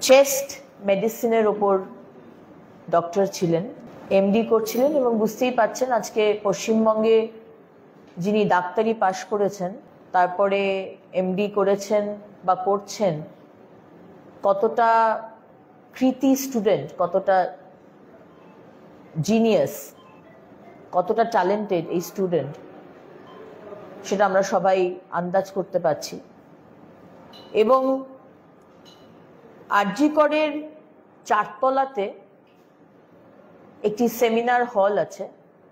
Chest মেডিসিনের ওপর doctor ছিলেন, এমডি করছিলেন এবং বুঝতেই পারছেন আজকে পশ্চিমবঙ্গে যিনি ডাক্তারি পাশ করেছেন তারপরে এমডি করেছেন বা করছেন, কতটা কৃতি স্টুডেন্ট, কতটা জিনিয়াস, কতটা ট্যালেন্টেড এই স্টুডেন্ট, সেটা আমরা সবাই আন্দাজ করতে পারছি। এবং আরজি করের 4 তলাতে একটি সেমিনার হল আছে।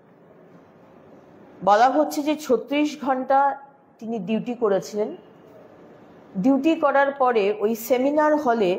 বলা হচ্ছে যে 36 ঘন্টা তিনি ডিউটি করেছিলেন। ডিউটি করার পরে ওই সেমিনার হলে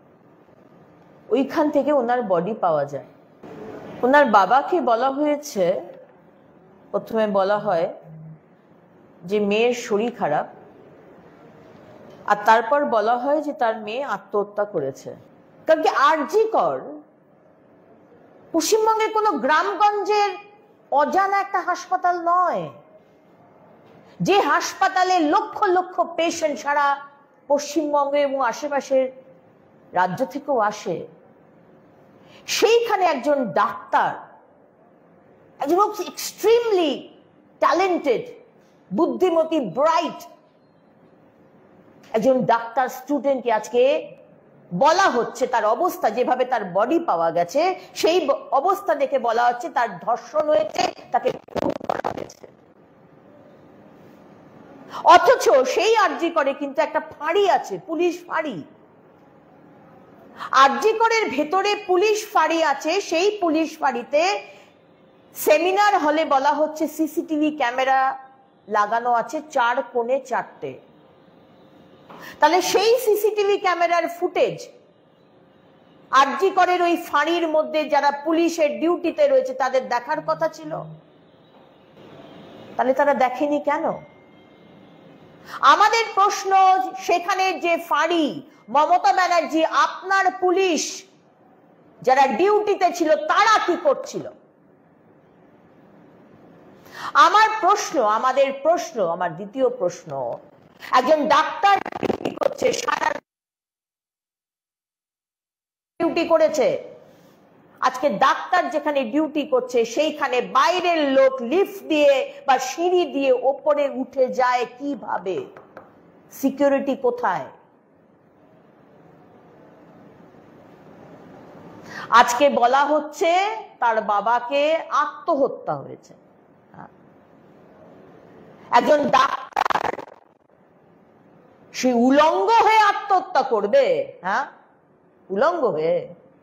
ওইখান থেকে ওনার বডি পাওয়া যায়। ওনার বাবাকে বলা হয়েছে, প্রথমে বলা হয় যে মেয়ের শরীর খারাপ, আর তারপর বলা হয় যে তার মেয়ে আত্মহত্যা করেছে। কারণ কি আরজি কর পশ্চিমবঙ্গের কোনো গ্রামগঞ্জের অজানা একটা হাসপাতাল নয়, যে হাসপাতালে লক্ষ লক্ষ পেশেন্ট সারা পশ্চিমবঙ্গে এবং আশেপাশের রাজ্য থেকেও আসে। সেইখানে একজন ডাক্তার, একজন এক্সট্রিমলি ট্যালেন্টেড, বুদ্ধিমতী, ব্রাইট একজন ডাক্তার স্টুডেন্টকে আজকে বলা হচ্ছে তার অবস্থা, যেভাবে তার বডি পাওয়া গেছে সেই অবস্থা দেখে বলা হচ্ছে তার ধর্ষণ হয়েছে, তাকে খুন করা হয়েছে। অথচ সেই আরজি করে কিন্তু একটা ফাঁড়ি আছে, পুলিশ ফাঁড়ি। আরজি করের ভেতরে পুলিশ ফাঁড়ি আছে। সেই পুলিশ ফাঁড়িতে সেমিনার হলে বলা হচ্ছে সিসিটিভি ক্যামেরা লাগানো আছে 4 কোণে 4টে। তাহলে সেই সিসিটিভি ক্যামেরার ফুটেজ আরজি করের ওই ফাঁড়ির মধ্যে যারা পুলিশের ডিউটিতে রয়েছে তাদের দেখার কথা ছিল, তাহলে তারা দেখেনি কেন? আমাদের প্রশ্ন, সেখানে যে ফাঁড়ি, মমতা ব্যানার্জি আপনার পুলিশ যারা ডিউটিতে ছিল তারা কি করছিল? আমার প্রশ্ন, আমাদের প্রশ্ন, আমার দ্বিতীয় প্রশ্ন, একজন ডাক্তার ডিউটি করছে, সারা ডিউটি করেছে, আজকে ডাক্তার যেখানে ডিউটি করছে সেইখানে বাইরের লোক লিফট দিয়ে বা সিঁড়ি দিয়ে ওপরে উঠে যায় কিভাবে? সিকিউরিটি কোথায়? আজকে বলা হচ্ছে তার বাবাকে আত্মহত্যা হয়েছে। একজন ডাক্তার সে উলঙ্গ হয়ে আত্মহত্যা করবে? হ্যাঁ, উলঙ্গ হয়ে।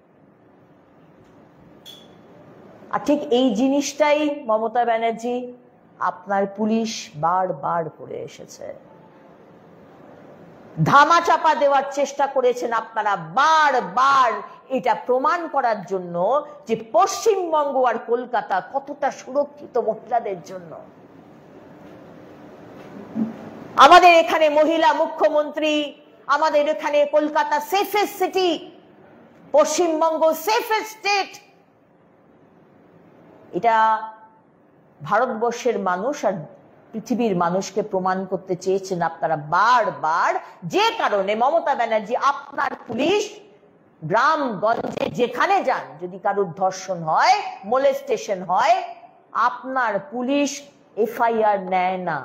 আর ঠিক এই জিনিসটাই মমতা ব্যানার্জি আপনার পুলিশ বারবার করে এসেছে, ধামাচাপা দেওয়ার চেষ্টা করেছেন আপনারা বারবার, এটা প্রমাণ করার জন্য যে পশ্চিমবঙ্গ আর কলকাতা কতটা সুরক্ষিত মহিলাদের জন্য। আমাদের এখানে মহিলা মুখ্যমন্ত্রী, আমাদের এখানে Kolkata safest city, Paschimbanga safest state. এটা ভারতবর্ষের মানুষ আর পৃথিবীর মানুষকে প্রমাণ করতে চেয়েছেন আপনারা বারবার, যে কারণে মমতা ব্যানার্জি আপনার পুলিশ গ্রামগঞ্জে যেখানে যান, যদি কারোর ধর্ষণ হয়, মোলেস্টেশন হয়, আপনার পুলিশ এফআইআর নেয় না।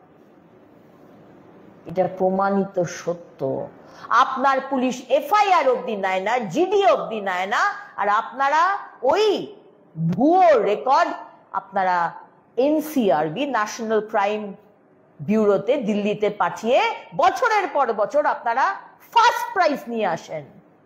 এটা প্রমাণিত সত্য। আপনার পুলিশ এফআইআর অবধি নেয় না, জিডি অবধি নেয় না, আর আপনারা ওই ভুয়ো রেকর্ড আপনারা এনসিআরবি, ন্যাশনাল ক্রাইম ব্যুরোতে, দিল্লিতে পাঠিয়ে বছরের পর বছর আপনারা ফার্স্ট প্রাইজ নিয়ে আসেন।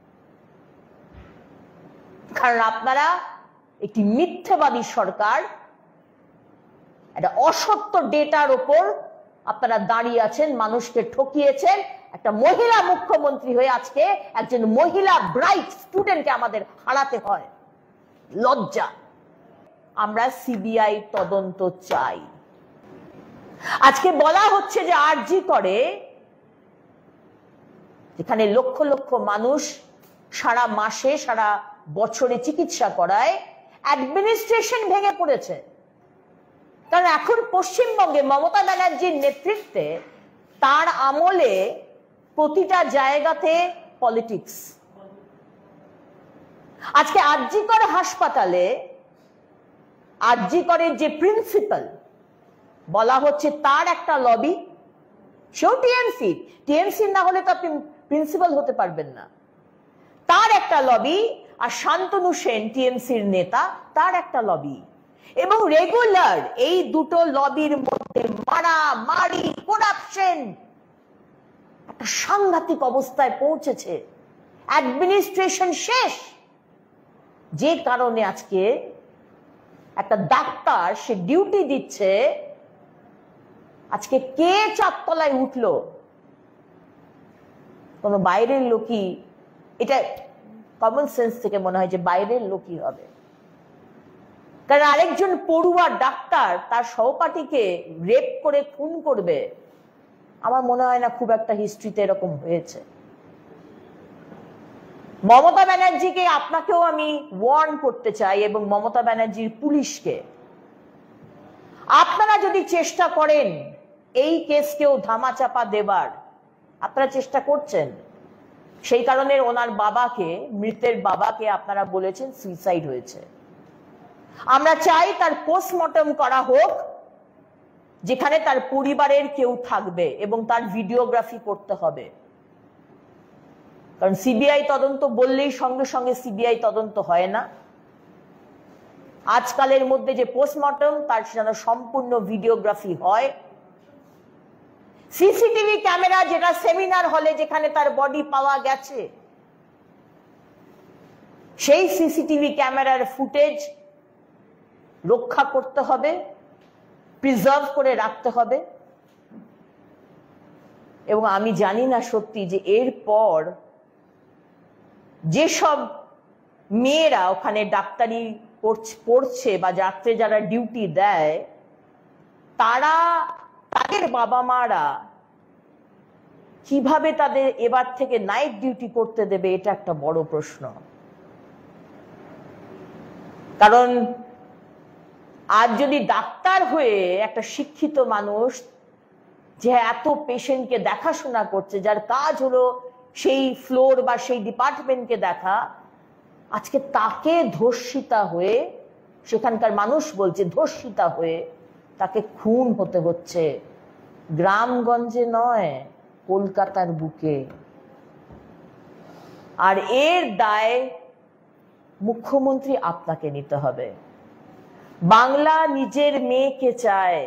কারণ আপনারা একটি মিথ্যাবাদী সরকার, একটা অসত্য ডেটার ওপর আপনারা দাঁড়িয়ে আছেন, মানুষকে ঠকিয়েছেন। একটা মহিলা মুখ্যমন্ত্রী হয়ে আজকে একজন মহিলা ব্রাইট স্টুডেন্টকে আমাদের হারাতে হয়, লজ্জা। আমরা সিবিআই তদন্ত চাই। আজকে বলা হচ্ছে যে আরজি করে, যেখানে লক্ষ লক্ষ মানুষ সারা মাসে সারা বছরে চিকিৎসা করায়, অ্যাডমিনিস্ট্রেশন ভেঙে পড়েছে। কারণ এখন পশ্চিমবঙ্গে মমতা ব্যানার্জির নেতৃত্বে, তার আমলে প্রতিটা জায়গাতে পলিটিক্স, আজকে আরজিকর হাসপাতালে আরজিকরের যে প্রিন্সিপাল বলা হচ্ছে তার একটা লবি, সেও টিএমসি না হলে তো আপনি প্রিন্সিপাল হতে পারবেন না, তার একটা লবি, আর শান্তনু সেন টিএমসির নেতা, তার একটা লবি, এবং রেগুলার এই দুটো লবির মধ্যে মারামারি, করাপশন একটা সাংঘাতিক অবস্থায় পৌঁছেছে, অ্যাডমিনিস্ট্রেশন শেষ। যে কারণে আজকে একটা ডাক্তার সে ডিউটি দিচ্ছে, আজকে কে চারতলায় উঠলো? কোন বাইরের লোকই, এটা কমন সেন্স থেকে মনে হয় যে বাইরের লোকই হবে, কারণ আরেকজন পড়ুয়া ডাক্তার তার সহপাঠীকে রেপ করে খুন করবে, আমার মনে হয় না খুব একটা হিস্ট্রিতে এরকম হয়েছে। মমতা ব্যানার্জিকে, আপনাকেও আমি ওয়ার্ন করতে চাই, এবং মমতা ব্যানার্জির পুলিশকে, আপনারা যদি চেষ্টা করেন এই কেসকেও ধামাচাপা দেবার, আপনারা চেষ্টা করছেন, সেই কারণে ওনার বাবাকে, মৃতের বাবাকে আপনারা বলেছেন সুইসাইড হয়েছে। আমরা চাই তার পোস্টমর্টম করা হোক, যেখানে তার পরিবারের কেউ থাকবে এবং তার ভিডিওগ্রাফি করতে হবে, কারণ সিবিআই তদন্ত বললেই সঙ্গে সঙ্গে সিবিআই তদন্ত হয় না। আজকালের মধ্যে যে পোস্টমর্টম, তার যেন সম্পূর্ণ ভিডিওগ্রাফি হয়। সিসিটিভি ক্যামেরা, যেটা সেমিনার হলে যেখানে তার বডি পাওয়া গেছে, সেই সিসিটিভি ক্যামেরার ফুটেজ রক্ষা করতে হবে, প্রিজার্ভ করে রাখতে হবে। এবং আমি জানি না সত্যি যে এরপর যেসব মেয়েরা ওখানে ডাক্তারি পড়ছে বা রাত্রে যারা ডিউটি দেয়, তাদের বাবা মারা কিভাবে তাদের এবার থেকে নাইট ডিউটি করতে দেবে, এটা একটা বড় প্রশ্ন। কারণ আজ যদি ডাক্তার হয়ে একটা শিক্ষিত মানুষ, যে এত পেশেন্টকে দেখাশোনা করছে, যার কাজ হলো সেই ফ্লোর বা সেই ডিপার্টমেন্টকে দেখা, আজকে তাকে ধর্ষিতা হয়ে, সেখানকার মানুষ বলছে ধর্ষিতা হয়ে তাকে খুন হতে হচ্ছে, গ্রামগঞ্জে নয়, কলকাতার বুকে। আর এর দায় মুখ্যমন্ত্রী আপনাকে নিতে হবে। বাংলা নিজের মেয়েকে চায়,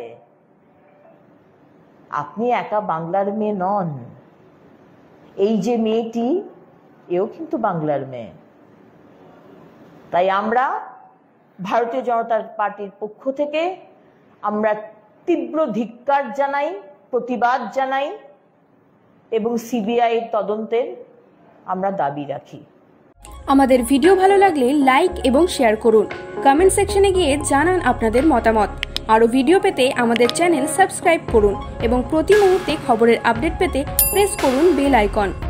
আপনি একা বাংলার মেয়ে নন। এই যে মেয়েটি, এও কিন্তু বাংলার মেয়ে। তাই আমরা ভারতীয় জনতা পার্টির পক্ষ থেকে আমরা তীব্র ধিক্কার জানাই, প্রতিবাদ জানাই, এবং সিবিআই তদন্তের আমরা দাবি রাখি। আমাদের ভিডিও ভালো লাগলে লাইক এবং শেয়ার করুন। কমেন্ট সেকশনে গিয়ে জানান আপনাদের মতামত। আরও ভিডিও পেতে আমাদের চ্যানেল সাবস্ক্রাইব করুন এবং প্রতি মুহূর্তে খবরের আপডেট পেতে প্রেস করুন বেল আইকন।